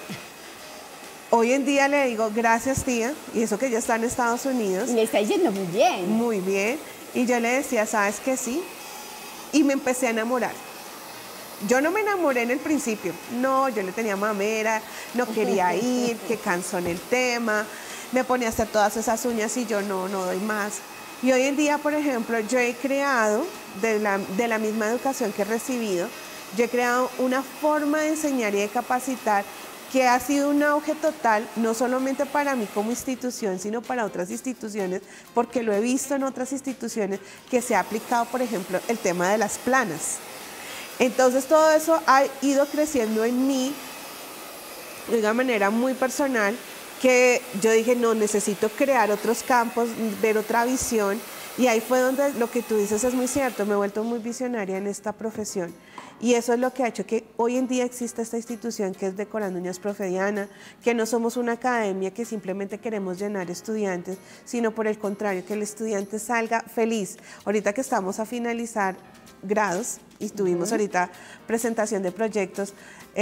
Hoy en día le digo, gracias, tía, y eso que ya está en Estados Unidos. Y le está yendo muy bien. Muy bien. Y yo le decía, ¿sabes qué? Sí. Y me empecé a enamorar. Yo no me enamoré en el principio, no, yo le tenía mamera, no quería ir, que cansó en el tema, me ponía a hacer todas esas uñas y yo no doy más. Y hoy en día, por ejemplo, yo he creado, de la misma educación que he recibido, yo he creado una forma de enseñar y de capacitar que ha sido un auge total, no solamente para mí como institución, sino para otras instituciones, porque lo he visto en otras instituciones que se ha aplicado, por ejemplo, el tema de las planas. Entonces todo eso ha ido creciendo en mí de una manera muy personal, que yo dije, no, necesito crear otros campos, ver otra visión, y ahí fue donde lo que tú dices es muy cierto, me he vuelto muy visionaria en esta profesión, y eso es lo que ha hecho que hoy en día exista esta institución que es Decorando Uñas Profe Diana, que no somos una academia que simplemente queremos llenar estudiantes, sino por el contrario, que el estudiante salga feliz. Ahorita que estamos a finalizar grados y tuvimos ahorita presentación de proyectos,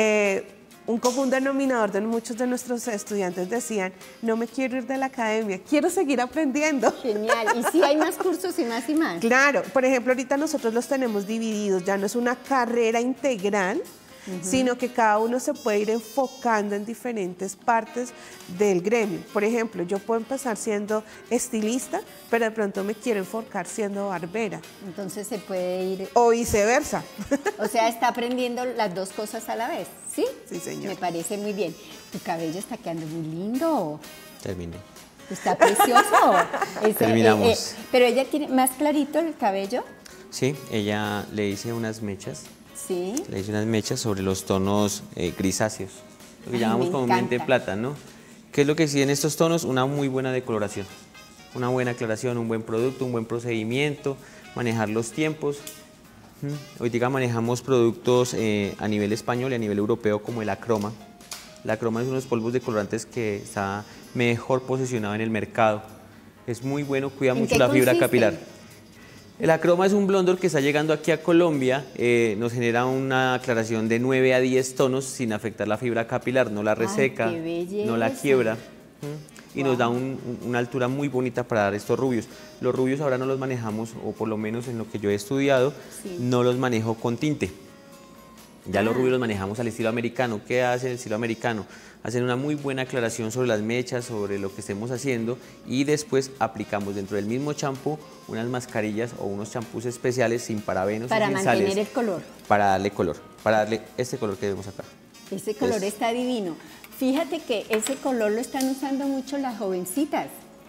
un común denominador de muchos de nuestros estudiantes decían, no me quiero ir de la academia, quiero seguir aprendiendo. Genial, y sí hay más cursos y más y más. Claro, por ejemplo, ahorita nosotros los tenemos divididos, ya no es una carrera integral, sino que cada uno se puede ir enfocando en diferentes partes del gremio. Por ejemplo, yo puedo empezar siendo estilista, pero de pronto me quiero enfocar siendo barbera. Entonces se puede ir... O viceversa. O sea, está aprendiendo las dos cosas a la vez, ¿sí? Sí, señor. Me parece muy bien. Tu cabello está quedando muy lindo. Terminé. Está precioso. Terminamos. Pero ella tiene más clarito el cabello. Sí, ella le hice unas mechas. Sí. Le hice unas mechas sobre los tonos grisáceos, lo que Ay, llamamos me comúnmente encanta. plata, ¿no? ¿Qué es lo que sí en estos tonos? Una muy buena decoloración, una buena aclaración, un buen producto, un buen procedimiento, manejar los tiempos. Hoy día manejamos productos a nivel español y a nivel europeo como el Acroma. El Acroma es uno de los polvos decolorantes que está mejor posicionado en el mercado. Es muy bueno, cuida ¿En mucho qué la fibra consiste? capilar. El Acroma es un blondor que está llegando aquí a Colombia, nos genera una aclaración de 9 a 10 tonos sin afectar la fibra capilar, no la reseca, qué belleza. no la quiebra y nos da una altura muy bonita para dar estos rubios. Los rubios ahora no los manejamos, o por lo menos en lo que yo he estudiado, Sí. no los manejo con tinte. Ya los rubios los manejamos al estilo americano. ¿Qué hace el estilo americano? Hacen una muy buena aclaración sobre las mechas, sobre lo que estemos haciendo y después aplicamos dentro del mismo champú unas mascarillas o unos champús especiales sin parabenos Para y sin mantener sales. el color. Para darle color, para darle este color que vemos acá. Ese color está divino. Fíjate que ese color lo están usando mucho las jovencitas.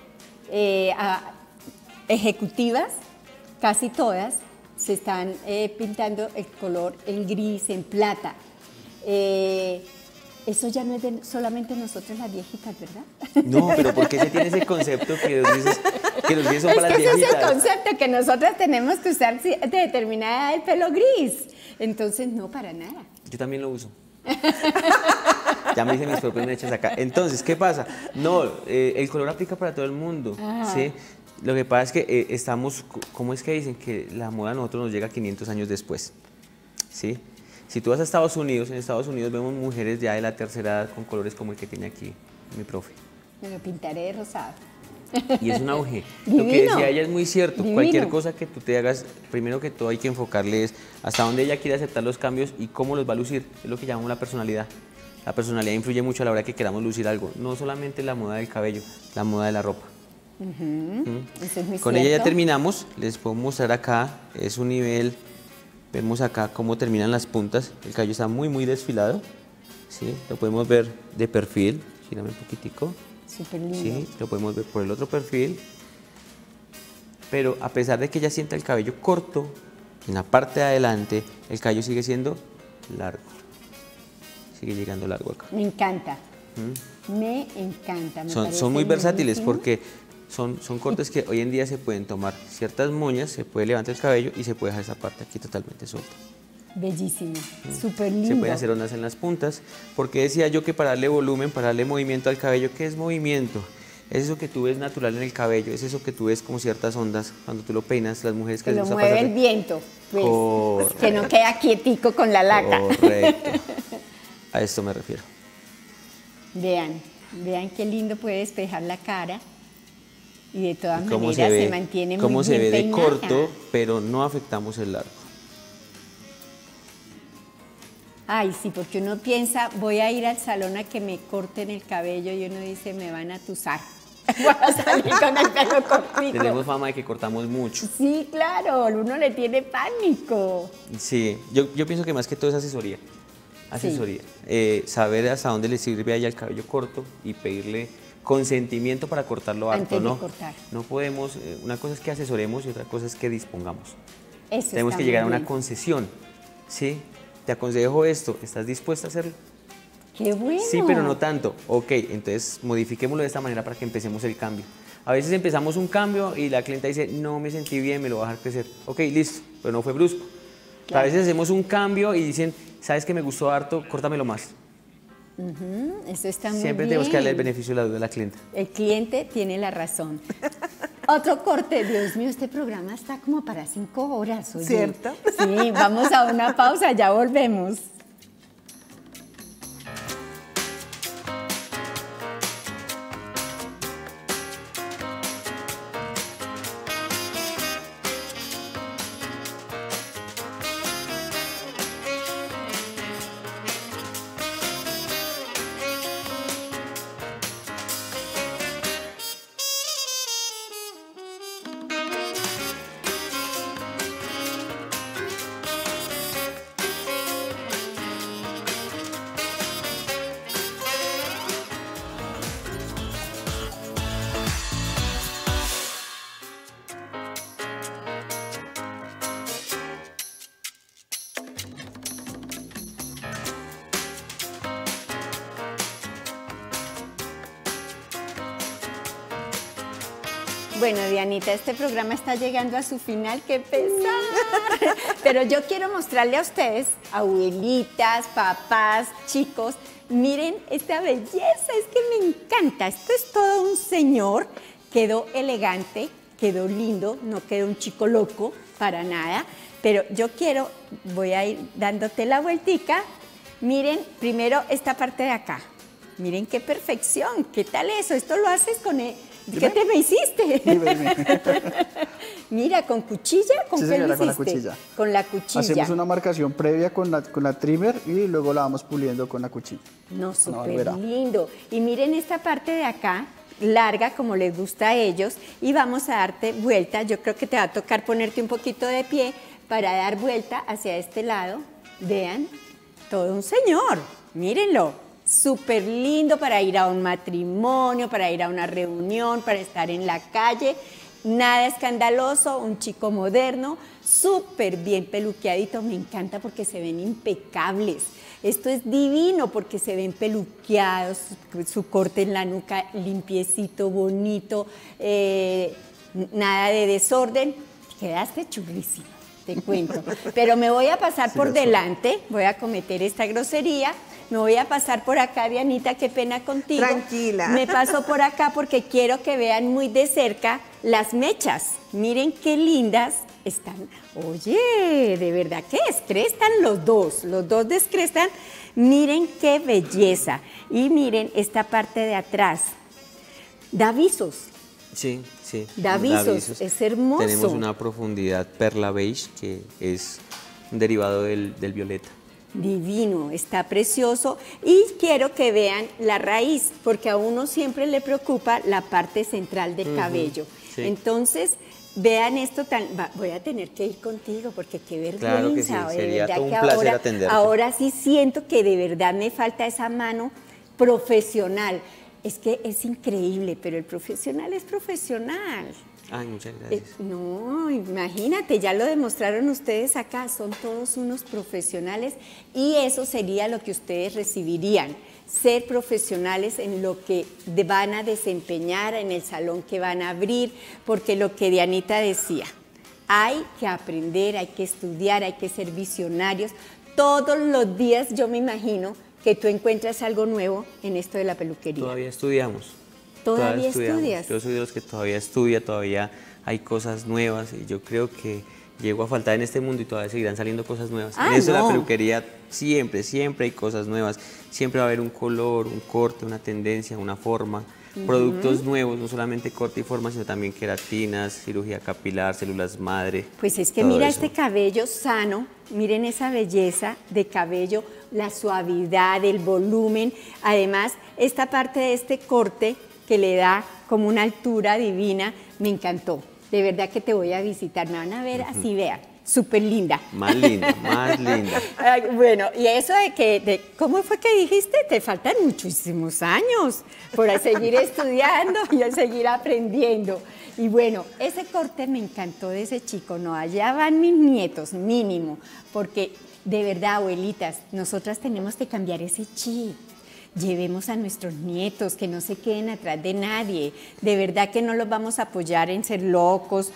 Ejecutivas, casi todas, se están pintando el color en gris, en plata. Eso ya no es de solamente nosotros las viejitas, ¿verdad? No, pero ¿por qué se tiene ese concepto que los grises son Es para las que ese es el viejitas? concepto, que nosotras tenemos que usar de determinada edad el pelo gris. Entonces, no, para nada. Yo también lo uso. Ya me hice mis propias mechas acá. Entonces, ¿qué pasa? No, el color aplica para todo el mundo, ¿sí? Lo que pasa es que estamos, ¿cómo es que dicen? Que la moda a nosotros nos llega 500 años después, ¿sí? Si tú vas a Estados Unidos, en Estados Unidos vemos mujeres ya de la tercera edad con colores como el que tiene aquí mi profe. Me lo pintaré de rosado. Y es un auge. Divino. Lo que decía ella es muy cierto. Divino. Cualquier cosa que tú te hagas, primero que todo hay que enfocarle es hasta dónde ella quiere aceptar los cambios y cómo los va a lucir. Es lo que llamamos la personalidad. La personalidad influye mucho a la hora que queramos lucir algo. No solamente la moda del cabello, la moda de la ropa. Eso es muy Con ella ya cierto. terminamos. Les puedo mostrar acá. Es un nivel. Vemos acá cómo terminan las puntas. El cabello está muy, muy desfilado. ¿Sí? Lo podemos ver de perfil. Gírame un poquitico. Súper lindo. Sí, lo podemos ver por el otro perfil. Pero a pesar de que ella sienta el cabello corto, en la parte de adelante el cabello sigue siendo largo. Sigue llegando largo acá. Me encanta. Me encanta. Me Son parece muy versátiles lindísimo. porque son cortes que hoy en día se pueden tomar ciertas moñas, se puede levantar el cabello y se puede dejar esa parte aquí totalmente suelta. Bellísimo. Súper lindo. Se pueden hacer ondas en las puntas, porque decía yo que para darle volumen, para darle movimiento al cabello, ¿qué es movimiento? Es eso que tú ves natural en el cabello, es eso que tú ves como ciertas ondas cuando tú lo peinas, las mujeres que Que les lo gusta mueve pasar- el viento. Pues, Correcto. que no queda quietico con la laca. Correcto. A esto me refiero. Vean qué lindo puede despejar la cara. Y de todas Cómo maneras se mantiene muy cómo bien se ve de peinada. corto, pero no afectamos el largo. Ay, sí, porque uno piensa, voy a ir al salón a que me corten el cabello y uno dice, me van a tusar. Voy a salir con el pelo cortico. Tenemos fama de que cortamos mucho. Sí, claro, uno le tiene pánico. Sí, yo pienso que más que todo es asesoría. Asesoría. Saber hasta dónde le sirve a ella el cabello corto y pedirle consentimiento para cortarlo harto, Antes de ¿no? cortar. No podemos, una cosa es que asesoremos y otra cosa es que dispongamos. Eso Tenemos está que muy llegar a una bien. concesión, ¿sí? Te aconsejo esto, ¿estás dispuesta a hacerlo? Qué bueno. Sí, pero no tanto. Ok, entonces modifiquémoslo de esta manera para que empecemos el cambio. A veces empezamos un cambio y la clienta dice, no me sentí bien, me lo voy a dejar crecer. Ok, listo, pero no fue brusco. Claro. A veces hacemos un cambio y dicen, ¿sabes que me gustó harto? Córtamelo más. Eso está muy Siempre bien. tenemos que darle el beneficio de la duda a la clienta. El cliente tiene la razón. Otro corte. Dios mío, este programa está como para 5 horas. Oye. ¿Cierto? Sí, vamos a una pausa, ya volvemos. Bueno, Dianita, este programa está llegando a su final, qué pesar. Pero yo quiero mostrarle a ustedes, abuelitas, papás, chicos, miren esta belleza, es que me encanta. Esto es todo un señor, quedó elegante, quedó lindo, no quedó un chico loco para nada. Pero yo quiero, voy a ir dándote la vueltica. Miren, primero esta parte de acá. Miren qué perfección, ¿qué tal eso? Esto lo haces con el... ¿Qué te me hiciste? Mira, ¿con cuchilla? ¿Con sí, qué señora, lo hiciste? con la cuchilla. Con la cuchilla. Hacemos una marcación previa con la trimmer y luego la vamos puliendo con la cuchilla. No, súper lindo. Y miren esta parte de acá, larga como les gusta a ellos, y vamos a darte vuelta. Yo creo que te va a tocar ponerte un poquito de pie para dar vuelta hacia este lado. Vean, todo un señor, mírenlo. Súper lindo para ir a un matrimonio, para ir a una reunión, para estar en la calle. Nada escandaloso, un chico moderno, súper bien peluqueadito. Me encanta porque se ven impecables. Esto es divino porque se ven peluqueados, su corte en la nuca limpiecito, bonito, nada de desorden. Quedaste churrísimo, te cuento. Pero me voy a pasar por delante, voy a cometer esta grosería. Me voy a pasar por acá, Dianita, qué pena contigo. Tranquila. Me paso por acá porque quiero que vean muy de cerca las mechas. Miren qué lindas están. Oye, de verdad que descrestan los dos descrestan. Miren qué belleza. Y miren esta parte de atrás. Da visos. Sí, sí. Da visos, es hermoso. Tenemos una profundidad perla beige que es un derivado del violeta. Divino, está precioso y quiero que vean la raíz, porque a uno siempre le preocupa la parte central del cabello. Sí. Entonces, vean esto voy a tener que ir contigo porque qué vergüenza. Claro que sí, sería todo un placer atenderte. Ahora sí siento que de verdad me falta esa mano profesional. Es que es increíble, pero el profesional es profesional. Ay, muchas gracias. No, imagínate, ya lo demostraron ustedes acá, son todos unos profesionales y eso sería lo que ustedes recibirían, ser profesionales en lo que van a desempeñar, en el salón que van a abrir, porque lo que Dianita decía, hay que aprender, hay que estudiar, hay que ser visionarios. Todos los días yo me imagino que tú encuentras algo nuevo en esto de la peluquería. Todavía estudiamos. ¿Todavía estudias? Yo soy de los que todavía estudia, todavía hay cosas nuevas y yo creo que llego a faltar en este mundo y todavía seguirán saliendo cosas nuevas. En eso la peluquería siempre hay cosas nuevas. Siempre va a haber un color, un corte, una tendencia, una forma, productos nuevos, no solamente corte y forma, sino también queratinas, cirugía capilar, células madre. Pues es que mira este cabello sano, miren esa belleza de cabello, la suavidad, el volumen. Además, esta parte de este corte que le da como una altura divina, me encantó. De verdad que te voy a visitar, me van a ver así, vean, súper linda. Más linda, más linda. Bueno, y eso ¿cómo fue que dijiste? Te faltan muchísimos años por seguir estudiando y a seguir aprendiendo. Y bueno, ese corte me encantó de ese chico, no, allá van mis nietos, mínimo, porque de verdad, abuelitas, nosotras tenemos que cambiar ese chip. Llevemos a nuestros nietos, que no se queden atrás de nadie. De verdad que no los vamos a apoyar en ser locos,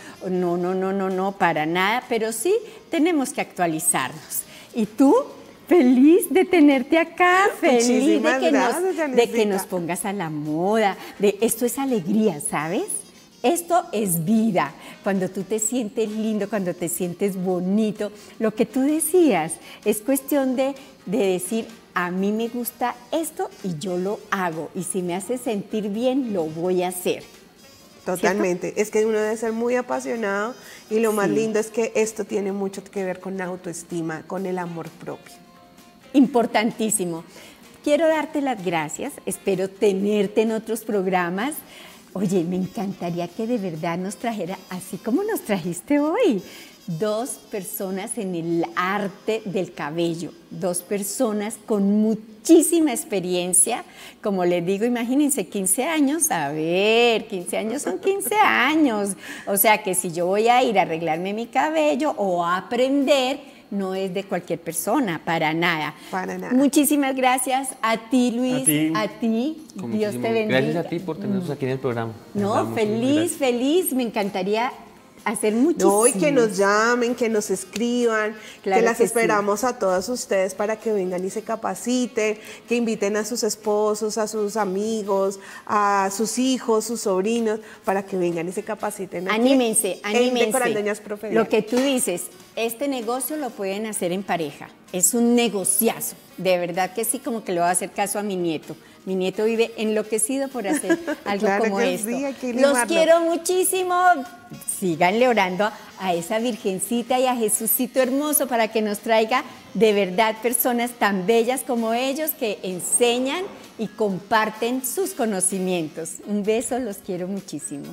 no, para nada, pero sí tenemos que actualizarnos. Y tú, feliz de tenerte acá, feliz de que nos pongas a la moda. Esto es alegría, ¿sabes? Esto es vida, cuando tú te sientes lindo, cuando te sientes bonito. Lo que tú decías, es cuestión de decir, a mí me gusta esto y yo lo hago. Y si me hace sentir bien, lo voy a hacer. Totalmente. ¿Cierto? Es que uno debe ser muy apasionado y lo más lindo es que esto tiene mucho que ver con la autoestima, con el amor propio. Importantísimo. Quiero darte las gracias. Espero tenerte en otros programas. Oye, me encantaría que de verdad nos trajera, así como nos trajiste hoy, 2 personas en el arte del cabello, 2 personas con muchísima experiencia. Como les digo, imagínense, 15 años, a ver, 15 años son 15 años. O sea que si yo voy a ir a arreglarme mi cabello o a aprender, no es de cualquier persona, para nada. Para nada. Muchísimas gracias a ti, Luis, A ti. Dios te bendiga. Gracias a ti por tenernos aquí en el programa. No, feliz, me encantaría hacer muchísimo. No, y que nos llamen, que nos escriban, Claro que las que esperamos a todas ustedes para que vengan y se capaciten, que inviten a sus esposos, a sus amigos, a sus hijos, sus sobrinos, para que vengan y se capaciten. Aquí Anímense, en Decorando Ñas Profe Lo Diana. que tú dices, este negocio lo pueden hacer en pareja. Es un negociazo. De verdad que sí, como que le voy a hacer caso a mi nieto. Mi nieto vive enloquecido por hacer algo Claro como que esto. sí, hay que Los animarlo. quiero muchísimo. Síganle orando a esa Virgencita y a Jesucito hermoso para que nos traiga de verdad personas tan bellas como ellos que enseñan y comparten sus conocimientos. Un beso, los quiero muchísimo.